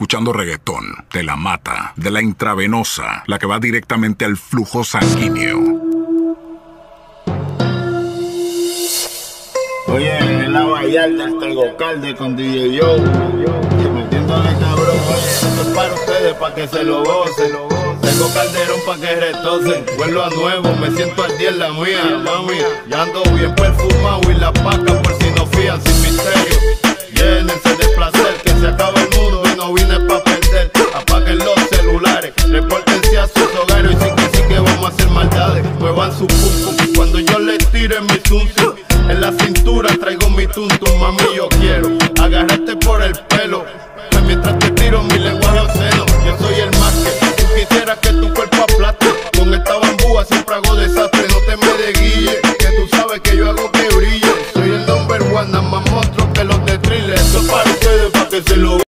escuchando reggaetón, de la mata, de la intravenosa, la que va directamente al flujo sanguíneo. Oye, en la Vallarta está el Gocalde con DJ Joe, y metiéndole cabrón. Oye, esto es para ustedes, para que se lo gocen. Tengo Calderón pa' que retocen. Vuelvo a nuevo, me siento al día en la mía, mami. Ya ando bien perfumado y la paca por si no fían sin misterio. Llénense de placer, que se acaba el mundo y no vine pa' perder. Apaguen los celulares, repórtense a sus hogares. Y sí que vamos a hacer maldades. Muevan su pum pum cuando yo les tire mi zum zum. En la cintura traigo mi tuntum, mami, yo quiero agarrarte por el pelo.